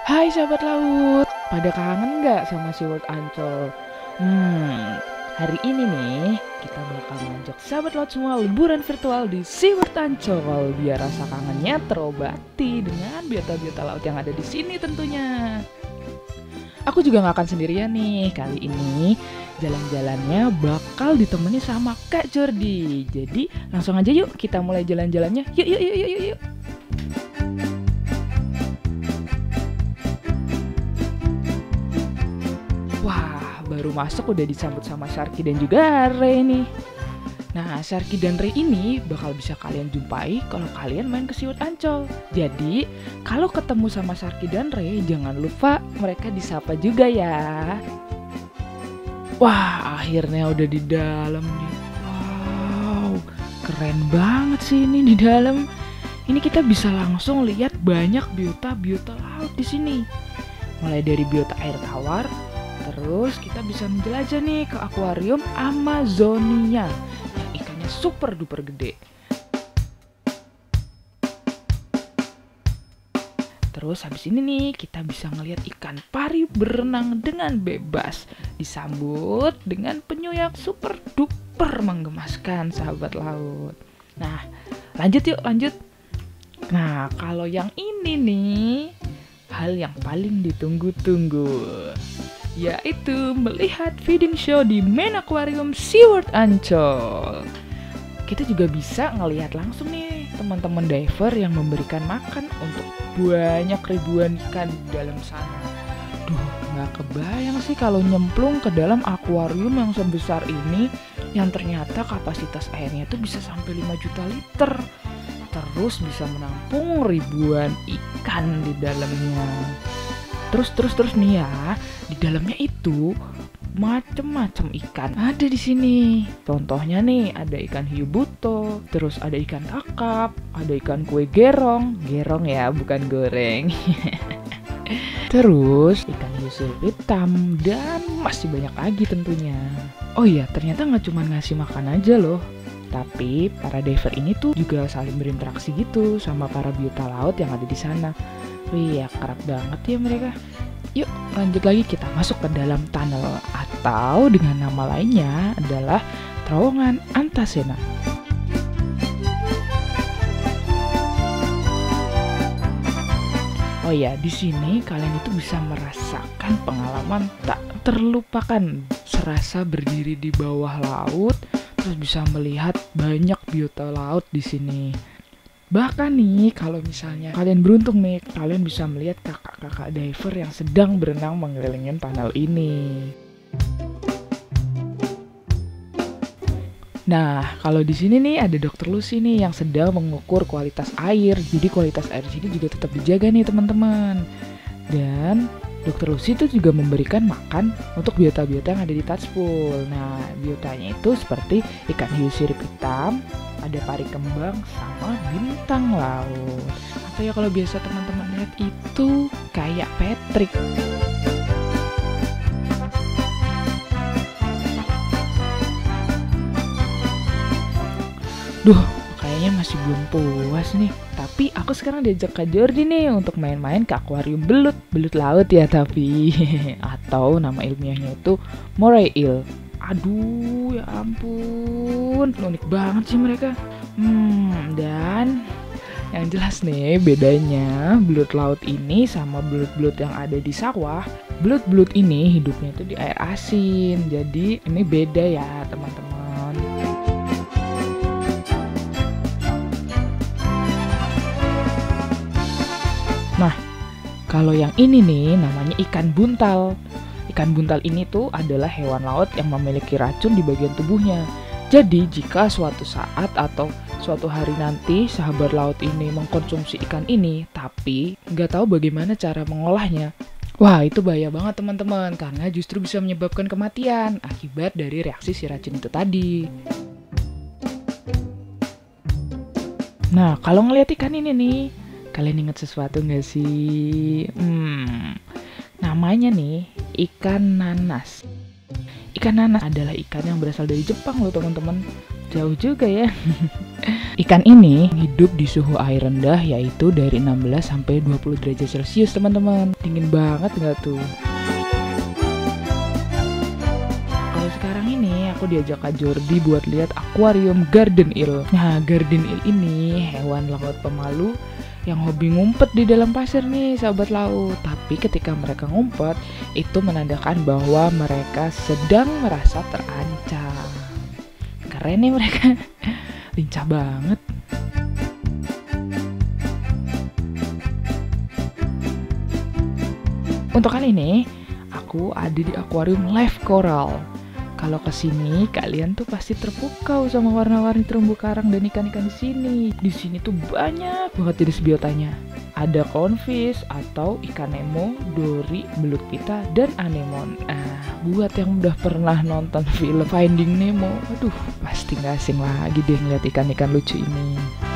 Hai sahabat laut, pada kangen nggak sama SeaWorld Ancol? Hari ini nih kita bakal ngajak sahabat laut semua liburan virtual di SeaWorld Ancol biar rasa kangennya terobati dengan biota-biota laut yang ada di sini tentunya. Aku juga nggak akan sendirian nih, kali ini jalan-jalannya bakal ditemani sama Kak Jordi. Jadi langsung aja yuk kita mulai jalan-jalannya. Yuk yuk yuk yuk yuk. Yuk. Wah, baru masuk udah disambut sama Sharky dan juga Ray nih. Nah, Sharky dan Ray ini bakal bisa kalian jumpai kalau kalian main ke SeaWorld Ancol. Jadi, kalau ketemu sama Sharky dan Ray, jangan lupa mereka disapa juga ya. Wah, akhirnya udah di dalam nih. Wow, keren banget sih ini di dalam. Ini kita bisa langsung lihat banyak biota-biota laut di sini. Mulai dari biota air tawar. Terus kita bisa menjelajah nih ke akuarium Amazonia yang ikannya super duper gede. Terus habis ini nih kita bisa ngelihat ikan pari berenang dengan bebas, disambut dengan penyu yang super duper menggemaskan sahabat laut. Nah, lanjut yuk lanjut. Nah, kalau yang ini nih hal yang paling ditunggu-tunggu, yaitu melihat feeding show di main aquarium SeaWorld Ancol. Kita juga bisa ngelihat langsung nih teman-teman diver yang memberikan makan untuk banyak ribuan ikan di dalam sana. Duh, nggak kebayang sih kalau nyemplung ke dalam akuarium yang sebesar ini, yang ternyata kapasitas airnya tuh bisa sampai 5 juta liter. Terus bisa menampung ribuan ikan di dalamnya. Terus nih ya, di dalamnya itu macem-macem ikan ada di sini. Contohnya nih, ada ikan hiu buto, terus ada ikan kakap, ada ikan kue gerong ya, bukan goreng. Terus ikan hiu sirip hitam dan masih banyak lagi tentunya. Oh iya, ternyata nggak cuma ngasih makan aja loh, tapi para diver ini tuh juga saling berinteraksi gitu sama para biota laut yang ada di sana. Wih, ya kerap banget ya mereka. Yuk lanjut lagi, kita masuk ke dalam tunnel atau dengan nama lainnya adalah terowongan Antasena. Oh ya, di sini kalian itu bisa merasakan pengalaman tak terlupakan, serasa berdiri di bawah laut, terus bisa melihat banyak biota laut di sini. Bahkan nih, kalau misalnya kalian beruntung nih, kalian bisa melihat kakak-kakak diver yang sedang berenang mengelilingi tunnel ini. Nah, kalau di sini nih ada Dokter Lucy nih yang sedang mengukur kualitas air. Jadi kualitas air di sini juga tetap dijaga nih teman-teman. Dan Dokter Lucy itu juga memberikan makan untuk biota-biota yang ada di touch pool. Nah, biotanya itu seperti ikan hiu sirip hitam, ada pari kembang, sama bintang laut. Atau ya kalau biasa teman-teman lihat itu kayak Patrick. Duh, kayaknya masih belum puas nih. Tapi aku sekarang diajak Kak Jordi nih untuk main-main ke akuarium belut laut ya tapi. Atau nama ilmiahnya itu moray eel. Aduh, ya ampun, unik banget sih mereka. Dan yang jelas nih bedanya belut laut ini sama belut-belut yang ada di sawah. Belut-belut ini hidupnya itu di air asin. Jadi ini beda ya teman-teman. Nah, kalau yang ini nih namanya ikan buntal. Ikan buntal ini tuh adalah hewan laut yang memiliki racun di bagian tubuhnya. Jadi jika suatu saat atau suatu hari nanti sahabat laut ini mengkonsumsi ikan ini, tapi nggak tahu bagaimana cara mengolahnya, wah itu bahaya banget teman-teman, karena justru bisa menyebabkan kematian akibat dari reaksi si racun itu tadi. Nah, kalau ngeliat ikan ini nih, kalian ingat sesuatu nggak sih? Namanya nih ikan nanas. Ikan nanas adalah ikan yang berasal dari Jepang loh teman-teman. Jauh juga ya. Ikan ini hidup di suhu air rendah yaitu dari 16 sampai 20 derajat Celcius, teman-teman. Dingin banget nggak tuh? Kalau sekarang ini aku diajak Kak Jordi buat lihat akuarium garden eel. Nah, garden eel ini hewan laut pemalu yang hobi ngumpet di dalam pasir nih, sahabat laut. Tapi ketika mereka ngumpet, itu menandakan bahwa mereka sedang merasa terancam. Keren nih mereka. Lincah banget. Untuk kali ini, aku ada di akuarium Live Coral. Kalau kesini, kalian tuh pasti terpukau sama warna-warni terumbu karang dan ikan-ikan di sini. Di sini tuh banyak banget jenis biotanya. Ada clownfish atau ikan Nemo, Dory, belut pita, dan anemon. Buat yang udah pernah nonton film Finding Nemo, aduh, pasti gak asing lagi deh ngeliat ikan-ikan lucu ini.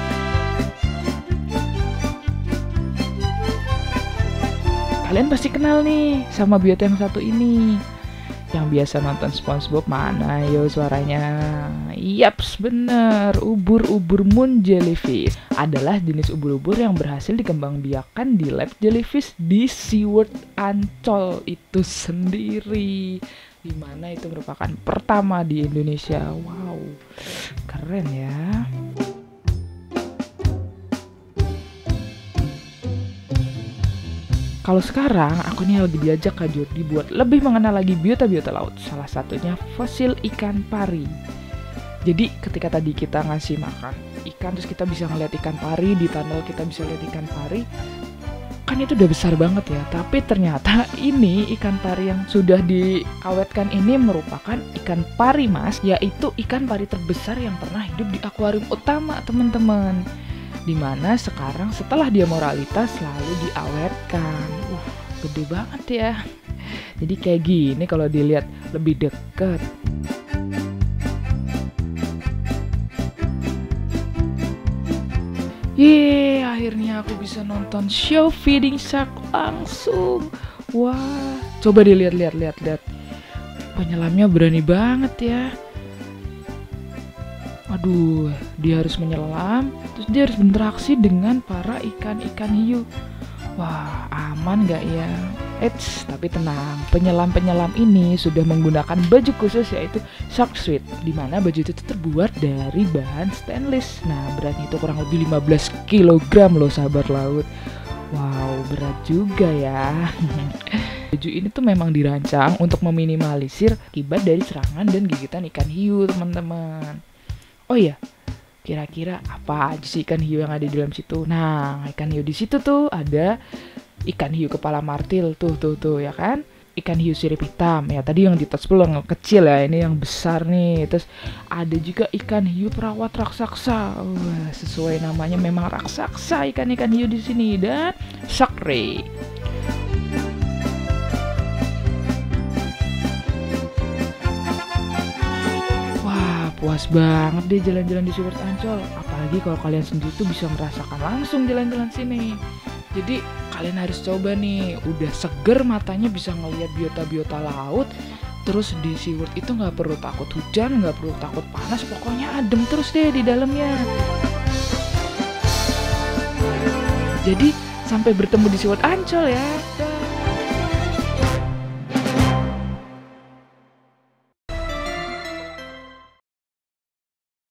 Kalian pasti kenal nih sama biota yang satu ini. Yang biasa nonton SpongeBob, mana yo suaranya? Yaps, bener, ubur-ubur moon jellyfish adalah jenis ubur-ubur yang berhasil dikembangbiakan di lab jellyfish di SeaWorld Ancol itu sendiri, dimana itu merupakan pertama di Indonesia. Wow, keren ya. Kalau sekarang aku nih lagi diajak Kak Jordi buat lebih mengenal lagi biota-biota laut. Salah satunya fosil ikan pari. Jadi ketika tadi kita ngasih makan ikan, terus kita bisa ngeliat ikan pari, di tunnel kita bisa lihat ikan pari, kan itu udah besar banget ya. Tapi ternyata ini ikan pari yang sudah diawetkan ini merupakan ikan pari mas, yaitu ikan pari terbesar yang pernah hidup di akuarium utama, teman-teman. Dimana sekarang setelah dia moralitas selalu diawetkan. Gede banget ya. Jadi kayak gini kalau dilihat lebih deket. Yeay, akhirnya aku bisa nonton show feeding shark langsung. Wah, coba dilihat. Penyelamnya berani banget ya. Aduh, dia harus menyelam, terus dia harus berinteraksi dengan para ikan-ikan hiu. Wah, aman gak ya? Eits, tapi tenang, penyelam-penyelam ini sudah menggunakan baju khusus yaitu shark suit, di mana baju itu terbuat dari bahan stainless. Nah, beratnya itu kurang lebih 15 kg loh sahabat laut. Wow, berat juga ya. Baju ini tuh memang dirancang untuk meminimalisir akibat dari serangan dan gigitan ikan hiu, teman-teman. Oh iya, kira-kira apa aja sih ikan hiu yang ada di dalam situ? Nah, ikan hiu di situ tuh ada ikan hiu kepala martil tuh ya kan? Ikan hiu sirip hitam ya, tadi yang di touch yang kecil ya, ini yang besar nih. Terus ada juga ikan hiu perawat raksasa. Wah, sesuai namanya memang raksasa ikan-ikan hiu di sini, dan shark ray. Puas banget deh jalan-jalan di SeaWorld Ancol. Apalagi kalau kalian sendiri tuh bisa merasakan langsung jalan-jalan sini. Jadi kalian harus coba nih. Udah seger matanya bisa ngelihat biota-biota laut. Terus di SeaWorld itu gak perlu takut hujan, gak perlu takut panas. Pokoknya adem terus deh di dalamnya. Jadi sampai bertemu di SeaWorld Ancol ya.